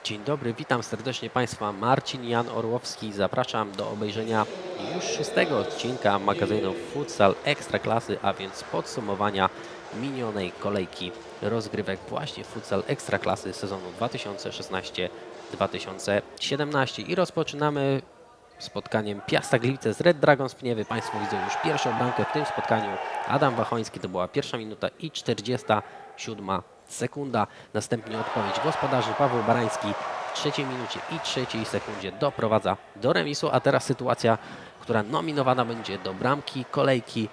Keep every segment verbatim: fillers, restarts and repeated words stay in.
Dzień dobry, witam serdecznie Państwa. Marcin Jan Orłowski. Zapraszam do obejrzenia już szóstego odcinka magazynu Futsal Ekstraklasy, a więc podsumowania minionej kolejki rozgrywek właśnie Futsal Ekstraklasy sezonu dwa tysiące szesnaście dwa tysiące siedemnaście. I rozpoczynamy spotkaniem Piasta Gliwice z Red Dragons Pniewy. Państwo widzą już pierwszą bramkę w tym spotkaniu. Adam Wachoński, to była pierwsza minuta i czterdziesta siódma sekunda. Następnie odpowiedź gospodarzy. Paweł Barański w trzeciej minucie i trzeciej sekundzie doprowadza do remisu. A teraz sytuacja, która nominowana będzie do bramki kolejki.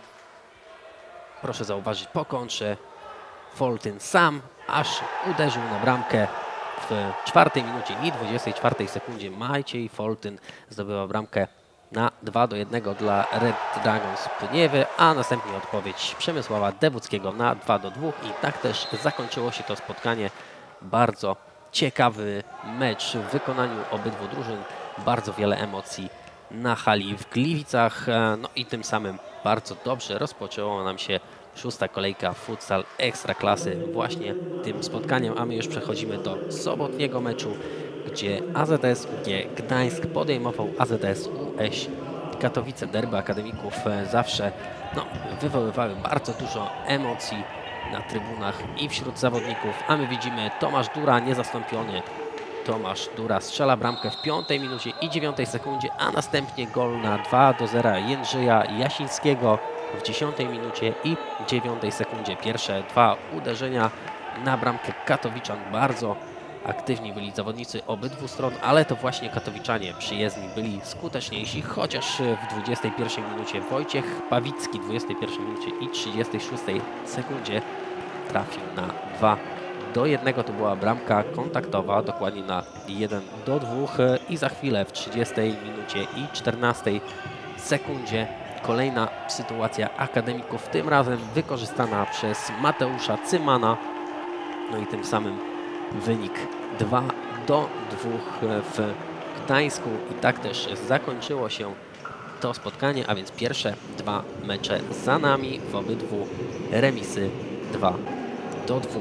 Proszę zauważyć, po kontrze Foltyn sam aż uderzył na bramkę. W czwartej minucie i dwudziestej czwartej sekundzie Maciej Foltyn zdobywa bramkę na dwa do jednego dla Red Dragons Pniewy, a następnie odpowiedź Przemysława Dewódzkiego na dwa do dwóch i tak też zakończyło się to spotkanie. Bardzo ciekawy mecz w wykonaniu obydwu drużyn, bardzo wiele emocji na hali w Gliwicach, no i tym samym bardzo dobrze rozpoczęła nam się szósta kolejka Futsal Ekstraklasy właśnie tym spotkaniem, a my już przechodzimy do sobotniego meczu, gdzie A Z S U G Gdańsk podejmował A Z S U Eś Katowice. Derby akademików zawsze no, wywoływały bardzo dużo emocji na trybunach i wśród zawodników, a my widzimy Tomasz Dura niezastąpiony. Tomasz Dura strzela bramkę w piątej minucie i dziewiątej sekundzie, a następnie gol na dwa do zera Jędrzeja Jasińskiego w dziesiątej minucie i dziewiątej sekundzie. Pierwsze dwa uderzenia na bramkę katowiczan. Bardzo aktywni byli zawodnicy obydwu stron, ale to właśnie katowiczanie przyjezdni byli skuteczniejsi, chociaż w dwudziestej pierwszej minucie Wojciech Pawicki, w dwudziestej pierwszej minucie i trzydziestej szóstej sekundzie trafił na dwa do jednego. To była bramka kontaktowa, dokładnie na jeden do dwóch i za chwilę w trzydziestej minucie i czternastej sekundzie kolejna sytuacja akademików, tym razem wykorzystana przez Mateusza Cymana. No i tym samym wynik dwa do dwóch w Gdańsku i tak też zakończyło się to spotkanie, a więc pierwsze dwa mecze za nami, w obydwu remisy dwa do dwóch.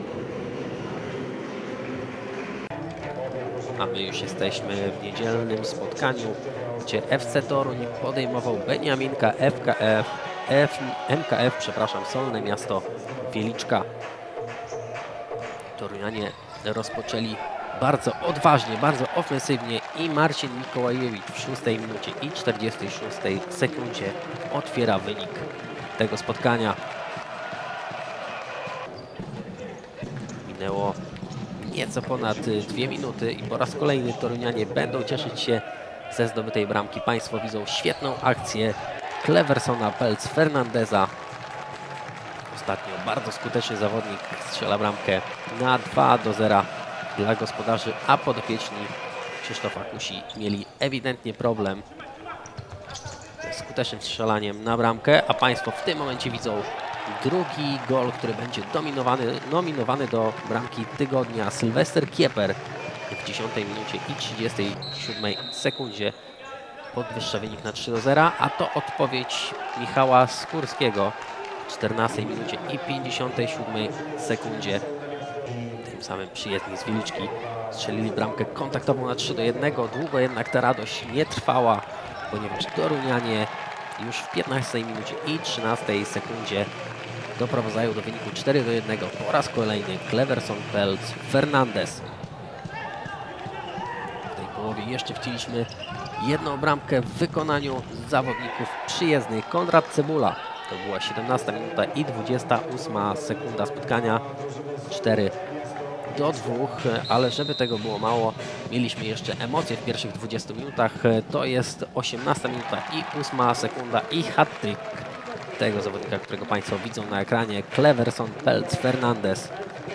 A my już jesteśmy w niedzielnym spotkaniu, gdzie F C Toruń podejmował Beniaminka F K F, F, M K F, przepraszam, Solne Miasto Wieliczka. Torunianie rozpoczęli bardzo odważnie, bardzo ofensywnie i Marcin Mikołajewicz w szóstej minucie i czterdziestej szóstej sekundzie otwiera wynik tego spotkania. Minęło nieco ponad dwie minuty i po raz kolejny Torunianie będą cieszyć się ze zdobytej bramki. Państwo widzą świetną akcję Cleversona Pelc Fernandeza. Ostatnio bardzo skuteczny zawodnik strzela bramkę na dwa do zera dla gospodarzy, a podopieczni Krzysztofa Kusi mieli ewidentnie problem z skutecznym strzelaniem na bramkę, a Państwo w tym momencie widzą drugi gol, który będzie dominowany, nominowany do bramki tygodnia. Sylwester Kieper w dziesiątej minucie i trzydziestej siódmej sekundzie podwyższa wynik na trzy do zera, a to odpowiedź Michała Skórskiego w czternastej minucie i pięćdziesiątej siódmej sekundzie. Tym samym przyjezdni z Wieliczki strzelili bramkę kontaktową na trzy do jednego. Długo jednak ta radość nie trwała, ponieważ Torunianie już w piętnastej minucie i trzynastej sekundzie doprowadzają do wyniku cztery do jednego. Po raz kolejny Cleverson Pelc Fernandez. W tej połowie jeszcze wcieliśmy jedną bramkę w wykonaniu zawodników przyjezdnych. Konrad Cebula. To była siedemnasta minuta i dwudziesta ósma sekunda spotkania. cztery do dwóch, ale żeby tego było mało, mieliśmy jeszcze emocje w pierwszych dwudziestu minutach. To jest osiemnasta minuta i ósma sekunda i hat-trick tego zawodnika, którego Państwo widzą na ekranie, Cleverson Pelc Fernandez.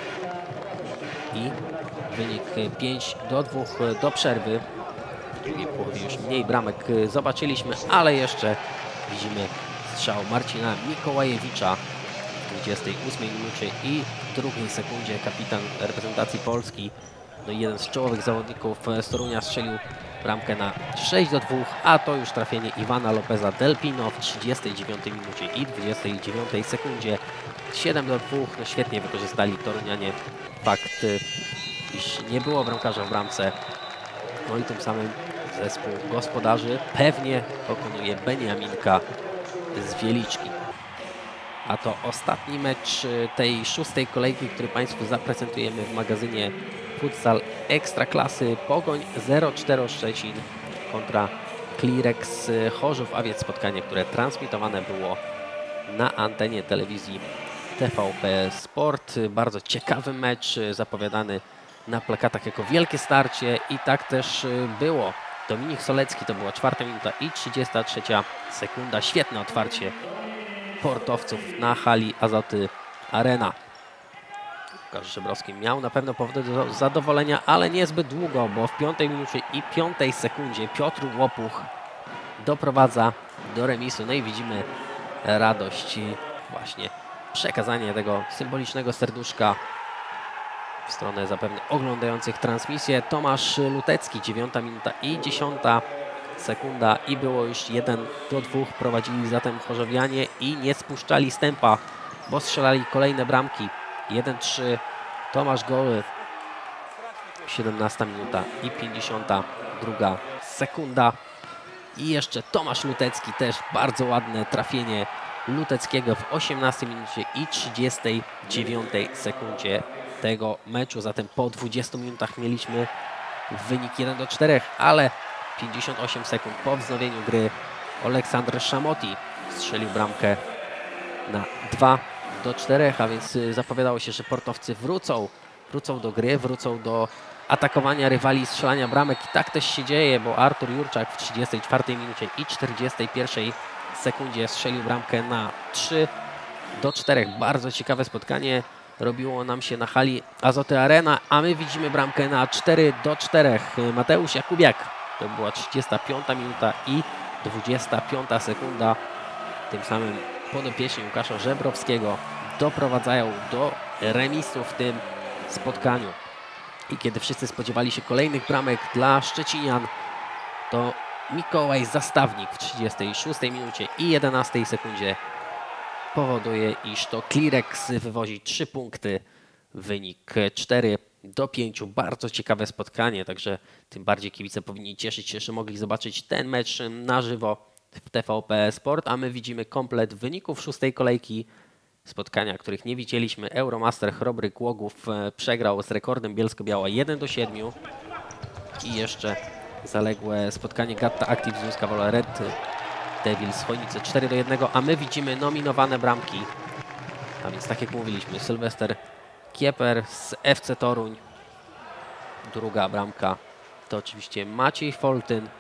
I wynik pięć do dwóch do przerwy. W drugiej połowie już mniej bramek zobaczyliśmy, ale jeszcze widzimy strzał Marcina Mikołajewicza w dwudziestej ósmej minucie i drugiej sekundzie. Kapitan reprezentacji Polski, no i jeden z czołowych zawodników z Torunia, strzelił bramkę na sześć do dwóch, a to już trafienie Iwana Lopeza Del Pino w trzydziestej dziewiątej minucie i dwudziestej dziewiątej sekundzie. siedem do dwóch, no świetnie wykorzystali Torunianie fakt, dziś nie było bramkarza w bramce. No i tym samym zespół gospodarzy pewnie pokonuje Beniaminka z Wieliczki. A to ostatni mecz tej szóstej kolejki, który Państwu zaprezentujemy w magazynie Futsal Ekstraklasy. Pogoń zero cztery Szczecin kontra Klirex Chorzów, a więc spotkanie, które transmitowane było na antenie telewizji T V P Sport. Bardzo ciekawy mecz, zapowiadany na plakatach jako wielkie starcie i tak też było. Dominik Solecki, to była czwarta minuta i trzydziesta trzecia sekunda. Świetne otwarcie portowców na hali Azoty Arena. Łukasz Żebrowski miał na pewno powody do zadowolenia, ale niezbyt długo, bo w piątej minucie i piątej sekundzie Piotr Łopuch doprowadza do remisu. No i widzimy radość i właśnie przekazanie tego symbolicznego serduszka w stronę zapewne oglądających transmisję. Tomasz Lutecki, dziewiąta minuta i dziesiąta sekunda i było już jeden do dwóch. Prowadzili zatem chorzowianie i nie spuszczali z tempa, bo strzelali kolejne bramki. jeden trzy Tomasz Goły, siedemnasta minuta i pięćdziesiąta druga sekunda. I jeszcze Tomasz Lutecki, też bardzo ładne trafienie Luteckiego w osiemnastej minucie i trzydziestej dziewiątej sekundzie tego meczu. Zatem po dwudziestu minutach mieliśmy wynik jeden do czterech, ale pięćdziesiąt osiem sekund po wznowieniu gry Aleksander Szamoti strzelił bramkę na dwa do czterech, a więc zapowiadało się, że portowcy wrócą, wrócą do gry, wrócą do atakowania rywali, strzelania bramek i tak też się dzieje, bo Artur Jurczak w trzydziestej czwartej minucie i czterdziestej pierwszej sekundzie strzelił bramkę na trzy do czterech. Bardzo ciekawe spotkanie robiło nam się na hali Azoty Arena, a my widzimy bramkę na cztery do czterech. Mateusz Jakubiak, to była trzydziesta piąta minuta i dwudziesta piąta sekunda. Tym samym podopieczni Łukasza Żebrowskiego doprowadzają do remisu w tym spotkaniu. I kiedy wszyscy spodziewali się kolejnych bramek dla szczecinian, to Mikołaj Zastawnik w trzydziestej szóstej minucie i jedenastej sekundzie powoduje, iż to Klirex wywozi trzy punkty. Wynik cztery do pięciu. Bardzo ciekawe spotkanie, także tym bardziej kibice powinni cieszyć się, że mogli zobaczyć ten mecz na żywo w T V P Sport, a my widzimy komplet wyników szóstej kolejki. Spotkania, których nie widzieliśmy. Euromaster Chrobry Głogów przegrał z Rekordem Bielsko-Biała jeden do siedmiu. I jeszcze zaległe spotkanie Gatta Active Zduńska Wola Red Devils Chojnice cztery do jednego, a my widzimy nominowane bramki. A więc tak jak mówiliśmy, Sylwester Kieper z F C Toruń. Druga bramka to oczywiście Maciej Foltyn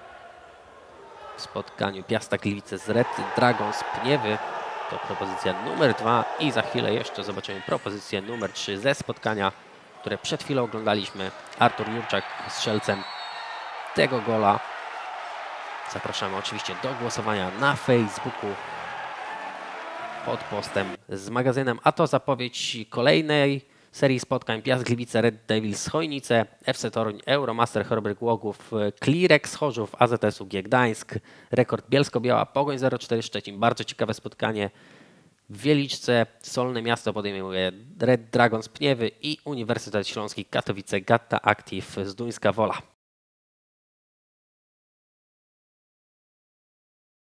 w spotkaniu Piasta Gliwice z Red Dragons Pniewy. To propozycja numer dwa i za chwilę jeszcze zobaczymy propozycję numer trzy ze spotkania, które przed chwilą oglądaliśmy. Artur Jurczak strzelcem tego gola. Zapraszamy oczywiście do głosowania na Facebooku pod postem z magazynem, a to zapowiedź kolejnej serii spotkań Piast Gliwice, Red Devils Chojnice, F C Toruń, Euromaster Chrobry Głogów, Klirex Chorzów, A Z S U G Gdańsk, Rekord Bielsko-Biała, Pogoń zero cztery Szczecin. Bardzo ciekawe spotkanie w Wieliczce. Solne Miasto podejmuje Red Dragons Pniewy i Uniwersytet Śląski Katowice Gatta Active Zduńska Wola.